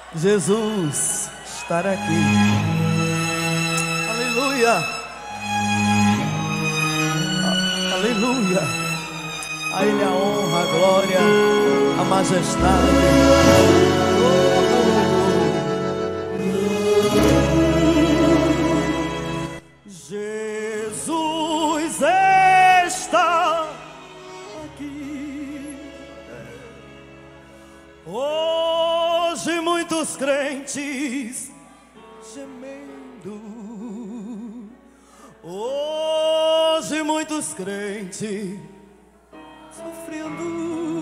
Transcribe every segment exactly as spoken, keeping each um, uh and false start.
Jesus estar aqui. Aleluia. Aleluia. A Ele a honra, a glória, a majestade. Jesus está aqui. Hoje muitos crentes gemendo. Hoje muitos crentes sofrendo.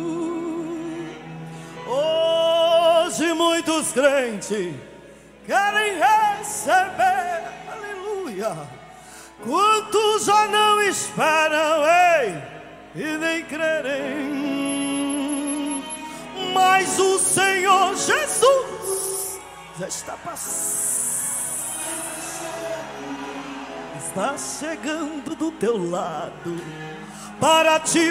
Hoje muitos crentes querem receber. Aleluia. Quantos já não esperam, ei, e nem crerem. Mas o Senhor Jesus já está passando. Está chegando do teu lado para te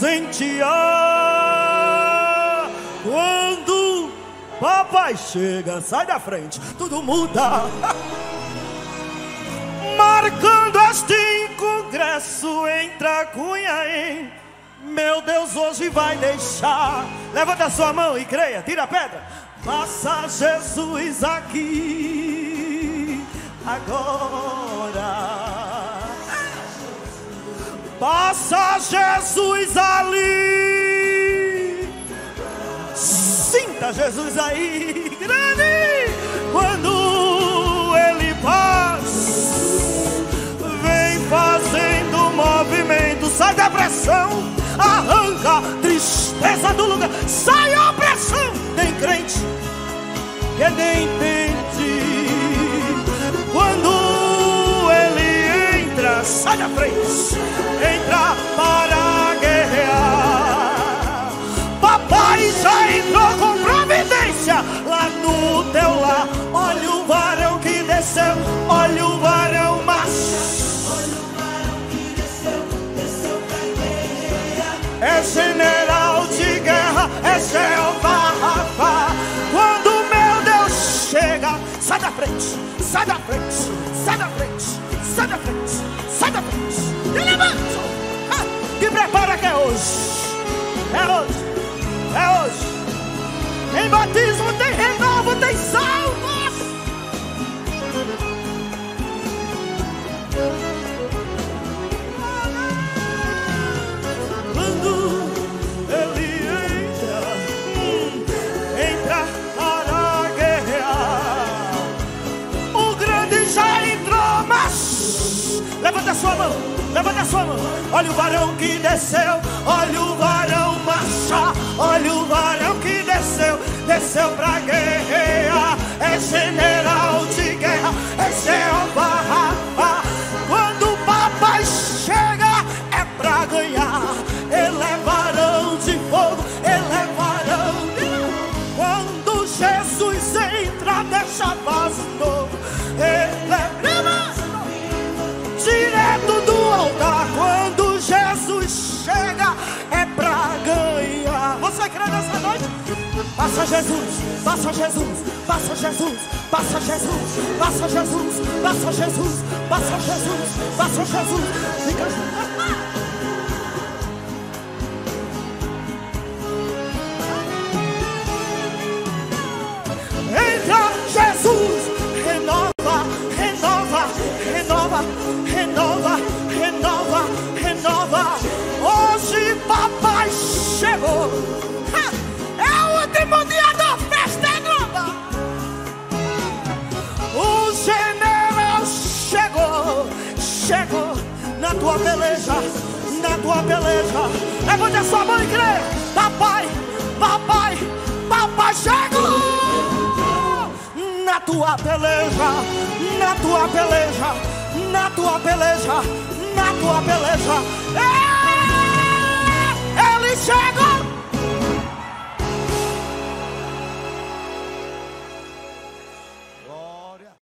presentear. Quando papai chega, sai da frente, tudo muda. Marcando este congresso, entra a cunha em. Meu Deus, hoje vai deixar. Levanta a sua mão e creia, tira a pedra. Passa Jesus aqui agora. Passa Jesus ali. Sinta Jesus aí, grande. Quando Ele passa, vem fazendo movimento. Sai da pressão, arranca a tristeza do lugar. Sai a opressão. Tem crente que nem entende. Quando Ele entra, sai da frente, entra para guerrear. Papai já entrou com providência lá no teu lar. Olha o varão que desceu, olha o varão macho. É general de guerra, é Jeová Rafa. Quando meu Deus chega, sai da frente, sai da frente, sai da frente, sai da frente, sai da frente. E levanta, e prepara que é hoje, é hoje, é hoje. Tem batismo, tem renovo, tem salvo. Levanta a sua mão, levanta a sua mão. Olha o varão que desceu, olha o varão marchar. Olha o varão que desceu, desceu pra guerrear. É general de guerra, é Jeová Rafa. Quando o papai chega, é pra ganhar. Ele é varão de fogo, ele é varão de... Quando Jesus entra, deixa vaso novo. Ele é direto do altar. Quando Jesus chega, é pra ganhar. Você crê nessa noite? Passa Jesus, passa Jesus, passa Jesus, passa Jesus, passa Jesus, passa Jesus, passa Jesus, passa Jesus. Fica... Entra Jesus, renova, renova, renova, renova, renova, renova. Hoje papai chegou. Ha! É o último dia da festa, é nova. O general chegou, chegou na tua peleja, na tua peleja. Levante a sua mão e crê. Papai, papai, papai chegou. Na tua peleja, na tua peleja, na tua peleja, na tua peleja. É, ele chegou.